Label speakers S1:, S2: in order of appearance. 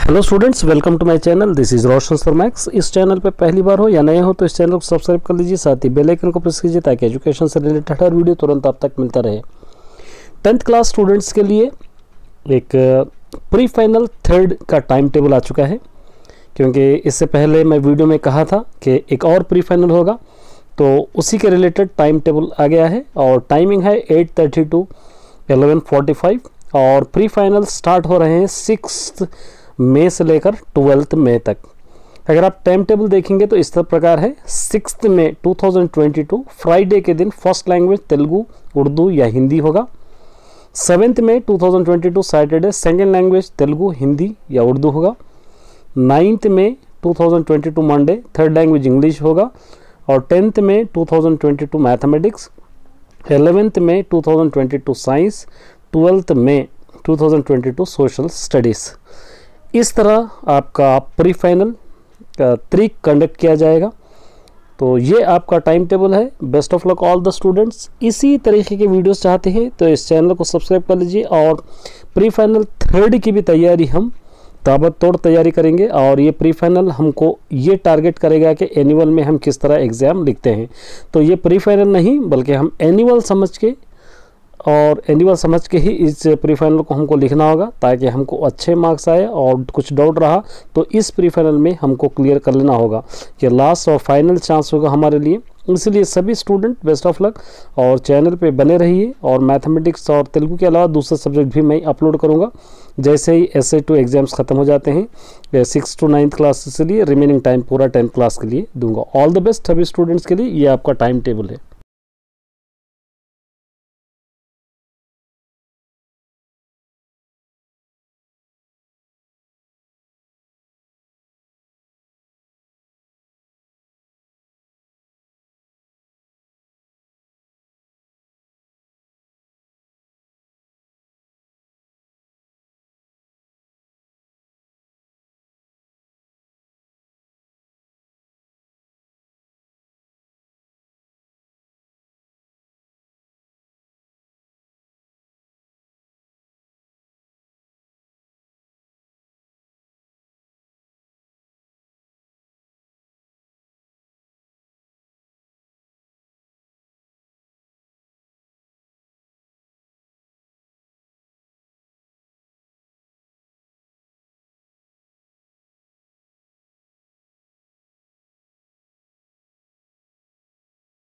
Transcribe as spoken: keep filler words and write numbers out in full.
S1: Hello students, welcome to my channel. This is Roshan sir max. इस चैनल पे पहली बार हो या नए हो तो इस चैनल को सब्सक्राइब कर लीजिए, साथ ही बेल आइकन को प्रेस कीजिए ताकि एजुकेशन से रिलेटेड हर वीडियो तुरंत आप तक मिलता रहे। टेंथ क्लास स्टूडेंट्स के लिए एक प्री फाइनल थर्ड का टाइम टेबल आ चुका है, क्योंकि इससे पहले मैं वीडियो में कहा था कि एक और प्री फाइनल होगा, तो उसी के रिलेटेड टाइम टेबल आ गया है और टाइमिंग है eight thirty to eleven forty five और प्री फाइनल स्टार्ट हो रहे हैं सिक्स मई से लेकर ट्वेल्थ मई तक। अगर आप टाइम टेबल देखेंगे तो इस प्रकार है। Six May two thousand twenty two Friday के दिन फर्स्ट लैंग्वेज तेलुगु, उर्दू या हिंदी होगा। Seventh May two thousand twenty two Saturday second language Telugu, Hindi या उर्दू होगा। Ninth May two thousand twenty two Monday third language English होगा। और tenth May two thousand twenty two mathematics, eleventh May two thousand twenty two science, twelfth May two thousand twenty two social studies. इस तरह आपका pre final three conduct किया जाएगा। तो ये आपका टाइम टेबल है। Best of luck all the students. इसी तरीके के वीडियोस चाहते हैं तो इस चैनल को सब्सक्राइब कर लीजिए और प्री फाइनल थर्ड की भी तैयारी हम ताबड़तोड़ तैयारी करेंगे। और ये प्री फाइनल हमको ये टारगेट करेगा कि एनुअल में हम किस तरह एग्ज़ाम लिखते हैं। तो ये प्री फाइनल नहीं बल्कि हम एनुअल समझ के और एनुअल समझ के ही इस प्री फाइनल को हमको लिखना होगा, ताकि हमको अच्छे मार्क्स आए। और कुछ डाउट रहा तो इस प्री फाइनल में हमको क्लियर कर लेना होगा। ये लास्ट और फाइनल चांस होगा हमारे लिए। इसलिए सभी स्टूडेंट बेस्ट ऑफ लक और चैनल पे बने रहिए। और मैथमेटिक्स और तेलुगु के अलावा दूसरे सब्जेक्ट भी मैं अपलोड करूँगा जैसे ही एस ए टू एग्जाम्स ख़त्म हो जाते हैं। सिक्स टू नाइन्थ क्लास के लिए रिमेनिंग टाइम पूरा टेंथ क्लास के लिए दूंगा। ऑल द बेस्ट सभी स्टूडेंट्स के लिए। ये आपका टाइम टेबल है।